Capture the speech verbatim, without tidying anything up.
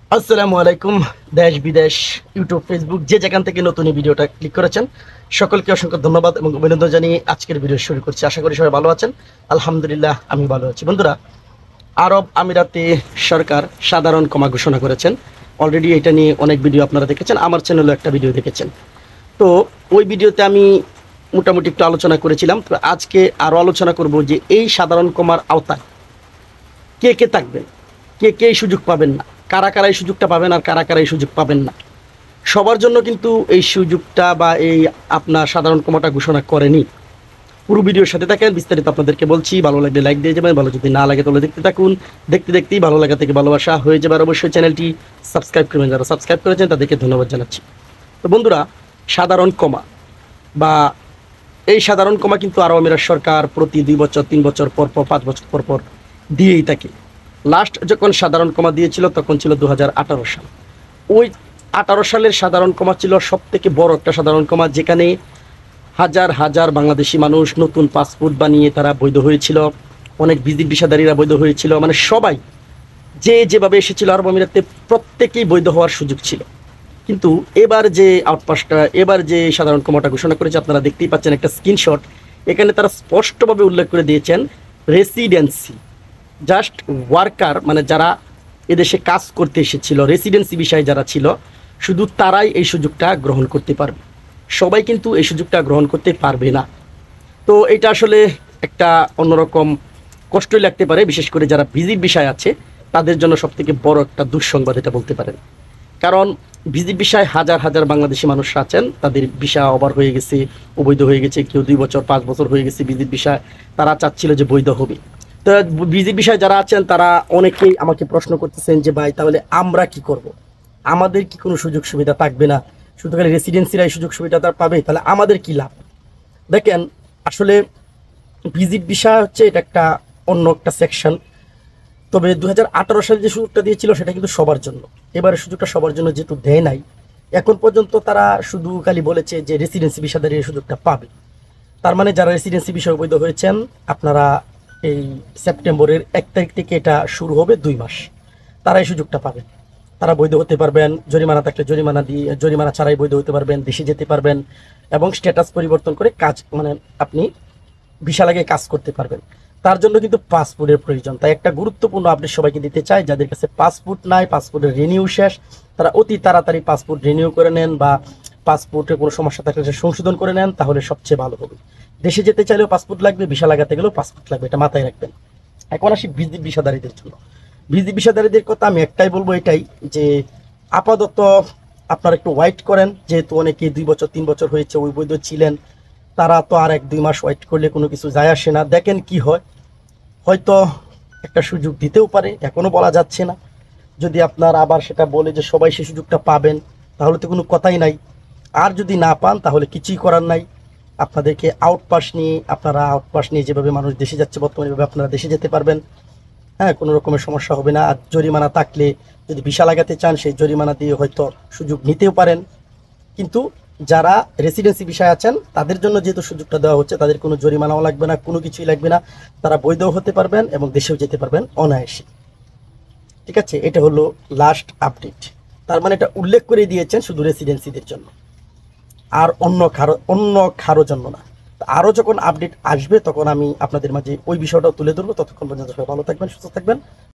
আসসালামু আলাইকুম। দেশ বিদেশ ইউটিউব ফেসবুক যে যেখান থেকে নতুন এই ভিডিওটা ক্লিক করেছেন সকলকে অসংখ্য ধন্যবাদ এবং অভিনন্দন জানিয়ে আজকের ভিডিও শুরু করছি। আশা করি সবাই ভালো আছেন। আলহামদুলিল্লাহ আমি ভালো আছি। বন্ধুরা, আরব আমিরাতে সরকার সাধারণ ক্ষমা ঘোষণা করেছেন। অলরেডি এটা নিয়ে অনেক ভিডিও আপনারা দেখেছেন, আমার চ্যানেলেও একটা ভিডিও দেখেছেন। তো ওই ভিডিওতে আমি মোটামুটি একটু আলোচনা করেছিলাম। তো আজকে আরও আলোচনা করব যে এই সাধারণ ক্ষমার আওতায় কে কে থাকবেন, কে কে এই সুযোগ পাবেন না, কারা কারা এই সুযোগটা পাবেন আর কারা কারা এই সুযোগ পাবেন না। সবার জন্য কিন্তু এই সুযোগটা বা এই আপনার সাধারণ ক্ষমাটা ঘোষণা করেনি। পুরো ভিডিওর সাথে থাকেন, বিস্তারিত আপনাদেরকে বলছি। ভালো লাগলে লাইক দিয়ে যাবেন, ভালো যদি না লাগে তাহলে দেখতে থাকুন। দেখতে দেখতেই ভালো লাগা থেকে ভালোবাসা হয়ে যাবে। আর অবশ্যই চ্যানেলটি সাবস্ক্রাইব করবেন, যারা সাবস্ক্রাইব করেছেন তাদেরকে ধন্যবাদ জানাচ্ছি। তো বন্ধুরা, সাধারণ ক্ষমা বা এই সাধারণ ক্ষমা কিন্তু আরব আমিরাত সরকার প্রতি দুই বছর তিন বছর পর পর পাঁচ বছর পর পর দিয়েই থাকে। লাস্ট যখন সাধারণ ক্ষমা দিয়েছিল তখন ছিল দু হাজার আঠারো সাল। ওই আঠারো সালের সাধারণ ক্ষমা ছিল সব থেকে বড় একটা সাধারণ ক্ষমা, যেখানে হাজার হাজার বাংলাদেশি মানুষ নতুন পাসপোর্ট বানিয়ে তারা বৈধ হয়েছিল, অনেক ভিজিট ভিসাধারীরা বৈধ হয়েছিল। মানে সবাই যে যেভাবে এসেছিল আরব আমিরাতে প্রত্যেকেই বৈধ হওয়ার সুযোগ ছিল। কিন্তু এবার যে আউটপাসটা, এবার যে সাধারণ ক্ষমাটা ঘোষণা করেছে আপনারা দেখতেই পাচ্ছেন একটা স্ক্রিনশট। এখানে তারা স্পষ্টভাবে উল্লেখ করে দিয়েছেন রেসিডেন্সি, জাস্ট ওয়ার্কার, মানে যারা এদেশে কাজ করতে এসেছিল, রেসিডেন্সি বিষয়ে যারা ছিল, শুধু তারাই এই সুযোগটা গ্রহণ করতে পারবে। সবাই কিন্তু এই সুযোগটা গ্রহণ করতে পারবে না। তো এটা আসলে একটা অন্যরকম কষ্টই লাগতে পারে, বিশেষ করে যারা ভিজিট বিষয় আছে তাদের জন্য সবথেকে বড় একটা দুঃসংবাদ এটা বলতে পারেন। কারণ ভিজিট বিষয় হাজার হাজার বাংলাদেশি মানুষ আছেন, তাদের ভিসা ওভার হয়ে গেছে, অবৈধ হয়ে গেছে, কেউ দুই বছর পাঁচ বছর হয়ে গেছে ভিজিট বিষয়, তারা চাচ্ছিল যে বৈধ হবে। তো ভিজিট বিষয় যারা আছেন তারা অনেকেই আমাকে প্রশ্ন করতেছেন যে ভাই তাহলে আমরা কি করব, আমাদের কি কোনো সুযোগ সুবিধা থাকবে না, শুধু খালি রেসিডেন্সিরাই সুযোগ সুবিধা তার পাবে, তাহলে আমাদের কি লাভ? দেখেন, আসলে ভিজিট বিষয় হচ্ছে এটা একটা অন্য একটা সেকশন। তবে দু হাজার আঠারো সালে যে সুযোগটা দিয়েছিল সেটা কিন্তু সবার জন্য। এবারে সুযোগটা সবার জন্য যেহেতু দেয় নাই, এখন পর্যন্ত তারা শুধু খালি বলেছে যে রেসিডেন্সি ভিসাধারী এই সুযোগটা পাবে। তার মানে যারা রেসিডেন্সি বিষয়ে বৈধ হয়েছেন, আপনারা এই সেপ্টেম্বরের এক তারিখ থেকে এটা শুরু হবে, দুই মাস তারা এই সুযোগটা পাবেন। তারা বৈধ হতে পারবেন, জরিমানা থাকলে জরিমানা দিয়ে, জরিমানা ছাড়াই বৈধ হতে পারবেন, দেশে যেতে পারবেন এবং স্ট্যাটাস পরিবর্তন করে কাজ, মানে আপনি ভিসা লাগিয়ে কাজ করতে পারবেন। তার জন্য কিন্তু পাসপোর্টের প্রয়োজন। তাই একটা গুরুত্বপূর্ণ আপডেট সবাইকে দিতে চাই, যাদের কাছে পাসপোর্ট নাই, পাসপোর্টের রিনিউ শেষ, তারা অতি তাড়াতাড়ি পাসপোর্ট রিনিউ করে নেন বা পাসপোর্টে কোনো সমস্যা থাকলে সে সংশোধন করে নেন, তাহলে সবচেয়ে ভালো হবে। দেশে যেতে চাইলেও পাসপোর্ট লাগবে, ভিসা লাগাতে গেলেও পাসপোর্ট লাগবে, এটা মাথায় রাখবেন। এখন আসি ভিজিট ভিসাধারীদের জন্য। ভিজিট ভিসাধারীদের কথা আমি একটাই বলবো, এটাই যে আপাতত আপনারা একটু ওয়েট করেন, যেহেতু অনেকে দুই বছর তিন বছর হয়েছে ওই বৈধ ছিলেন, তারা তো আর এক দুই মাস ওয়েট করলে কোনো কিছু যায় আসে না। দেখেন কি হয়, হয়তো একটা সুযোগ দিতেও পারে, এখনও বলা যাচ্ছে না। যদি আপনার আবার সেটা বলে যে সবাই সেই সুযোগটা পাবেন, তাহলে তো কোনো কথাই নাই। আর যদি না পান তাহলে কিছুই করার নাই। আপনাদেরকে আউটপাস নিয়ে, আপনারা আউটপাস নিয়ে যেভাবে মানুষ দেশে যাচ্ছে বর্তমানে, এভাবে আপনারা দেশে যেতে পারবেন। হ্যাঁ, কোনো রকমের সমস্যা হবে না। আর জরিমানা থাকলে যদি ভিসা লাগাতে চান, সেই জরিমানা দিয়ে হয়তো সুযোগ নিতেও পারেন। কিন্তু যারা রেসিডেন্সি বিষয় আছেন তাদের জন্য যেহেতু সুযোগটা দেওয়া হচ্ছে, তাদের কোনো জরিমানাও লাগবে না, কোনো কিছুই লাগবে না, তারা বৈধও হতে পারবেন এবং দেশেও যেতে পারবেন অনায়াসে। ঠিক আছে, এটা হলো লাস্ট আপডেট। তার মানে এটা উল্লেখ করে দিয়েছেন শুধু রেসিডেন্সিদের জন্য, আর অন্য কারো অন্য কারো জন্য না। আরও যখন আপডেট আসবে তখন আমি আপনাদের মাঝে ওই বিষয়টাও তুলে ধরবো। ততক্ষণ পর্যন্ত সবাই ভালো থাকবেন, সুস্থ থাকবেন।